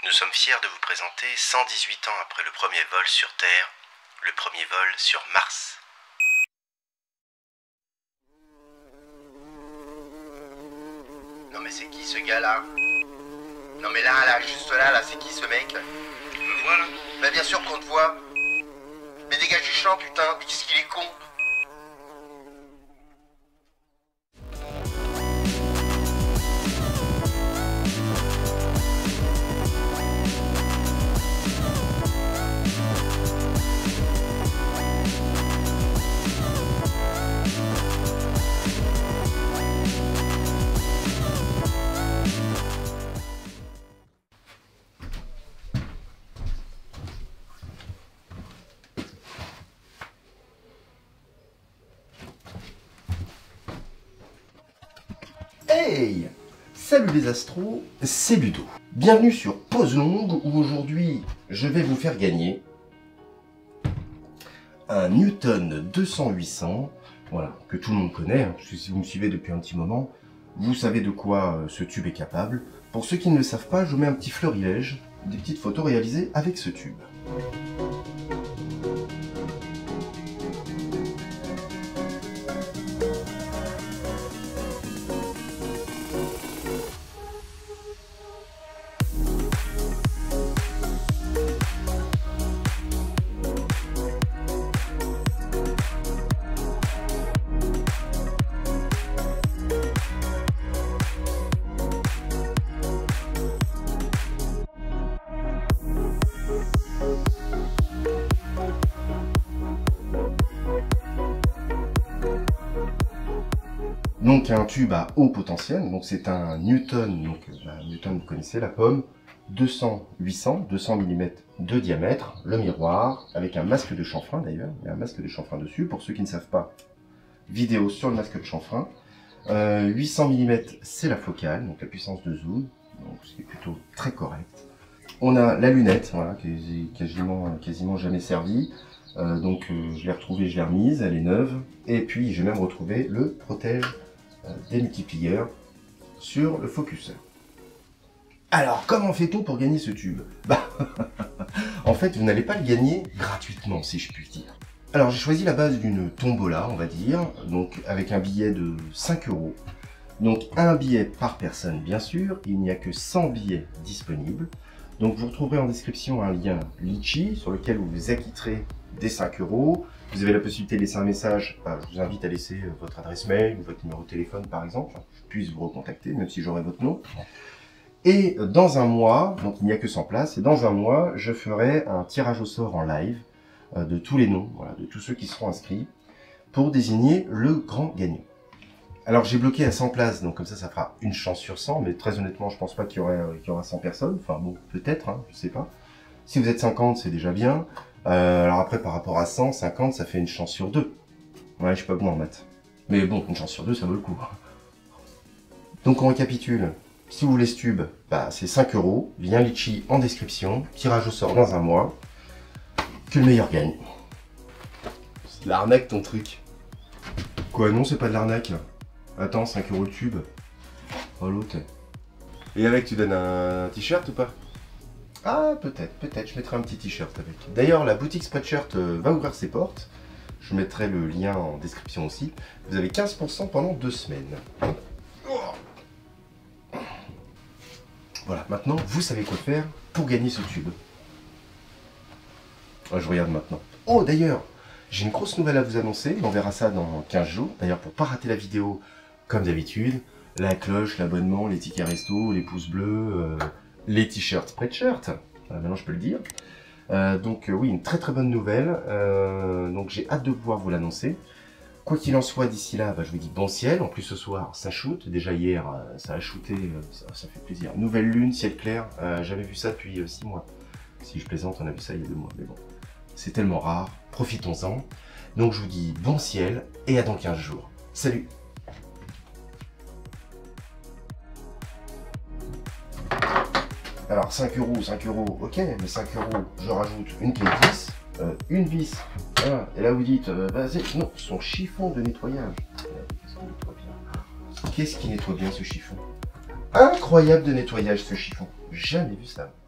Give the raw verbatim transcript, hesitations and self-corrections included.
Nous sommes fiers de vous présenter, cent dix-huit ans après le premier vol sur Terre, le premier vol sur Mars. Non mais c'est qui ce gars-là? Non mais là, là, juste là, là, c'est qui ce mec? Tu me vois là? Bah bien sûr qu'on te voit. Mais dégage du champ, putain, mais qu'est-ce qu'il est con? Hey! Salut les astros, c'est Ludo. Bienvenue sur Pause Longue où aujourd'hui je vais vous faire gagner un Newton deux cents huit cents, voilà, que tout le monde connaît, hein, parce que si vous me suivez depuis un petit moment, vous savez de quoi ce tube est capable. Pour ceux qui ne le savent pas, je vous mets un petit florilège, des petites photos réalisées avec ce tube. Donc un tube à haut potentiel, donc c'est un Newton, donc bah, Newton vous connaissez la pomme, deux cents huit cents, deux cents millimètres de diamètre, le miroir, avec un masque de chanfrein d'ailleurs, il y a un masque de chanfrein dessus, pour ceux qui ne savent pas, vidéo sur le masque de chanfrein, euh, huit cents millimètres c'est la focale, donc la puissance de zoom, donc c'est plutôt très correct. On a la lunette, voilà, qui est quasiment, quasiment jamais servie. Euh, donc euh, je l'ai retrouvée, je l'ai remise, elle est neuve, et puis j'ai même retrouvé le protège des multiplieurs sur le focuseur. Alors, comment fait-on pour gagner ce tube? Bah, en fait, vous n'allez pas le gagner gratuitement, si je puis dire. Alors, j'ai choisi la base d'une tombola, on va dire, donc avec un billet de cinq euros. Donc, un billet par personne, bien sûr. Il n'y a que cent billets disponibles. Donc, vous retrouverez en description un lien Litchi sur lequel vous vous acquitterez des cinq euros. Vous avez la possibilité de laisser un message. Enfin, je vous invite à laisser votre adresse mail ou votre numéro de téléphone, par exemple. Je puisse vous recontacter, même si j'aurai votre nom. Et dans un mois, donc il n'y a que cent places, et dans un mois, je ferai un tirage au sort en live euh, de tous les noms, voilà, de tous ceux qui seront inscrits, pour désigner le grand gagnant. Alors j'ai bloqué à cent places, donc comme ça, ça fera une chance sur cent, mais très honnêtement, je pense pas qu'il y, aurait, qu'il y aura cent personnes. Enfin bon, peut-être, hein, je sais pas. Si vous êtes cinquante, c'est déjà bien. Euh, alors après, par rapport à cent, cinquante, ça fait une chance sur deux. Ouais, je suis pas bon en maths. Mais bon, une chance sur deux, ça vaut le coup. Donc on récapitule. Si vous voulez ce tube, bah, c'est cinq euros. Lien Litchi en description. Tirage au sort dans un mois. Que le meilleur gagne. C'est de l'arnaque ton truc. Quoi, non, c'est pas de l'arnaque. Attends, cinq euros le tube. Oh l'autre. Et avec, tu donnes un t-shirt ou pas? Ah, peut-être, peut-être, je mettrai un petit t-shirt avec. D'ailleurs, la boutique Spreadshirt euh, va ouvrir ses portes. Je mettrai le lien en description aussi. Vous avez quinze pour cent pendant deux semaines. Voilà, maintenant, vous savez quoi faire pour gagner ce tube. Ah, je regarde maintenant. Oh, d'ailleurs, j'ai une grosse nouvelle à vous annoncer. On verra ça dans quinze jours. D'ailleurs, pour ne pas rater la vidéo, comme d'habitude, la cloche, l'abonnement, les tickets resto, les pouces bleus... Euh, les t-shirts Spreadshirt, voilà, maintenant je peux le dire. Euh, donc euh, oui, une très très bonne nouvelle, euh, donc j'ai hâte de pouvoir vous l'annoncer. Quoi qu'il en soit, d'ici là, bah, je vous dis bon ciel, en plus ce soir ça shoot, déjà hier euh, ça a shooté, euh, ça, ça fait plaisir. Nouvelle lune, ciel clair, euh, j'avais vu ça depuis euh, six mois. Si je plaisante, on a vu ça il y a deux mois, mais bon, c'est tellement rare, profitons-en. Donc je vous dis bon ciel et à dans quinze jours. Salut! Alors cinq euros, cinq euros, ok, mais cinq euros, je rajoute une clé de vis, euh, une vis, voilà. Et là vous dites, euh, vas-y, non, son chiffon de nettoyage. Qu'est-ce qui nettoie bien? Qu'est-ce qui nettoie bien ce chiffon? Incroyable de nettoyage ce chiffon, jamais vu ça.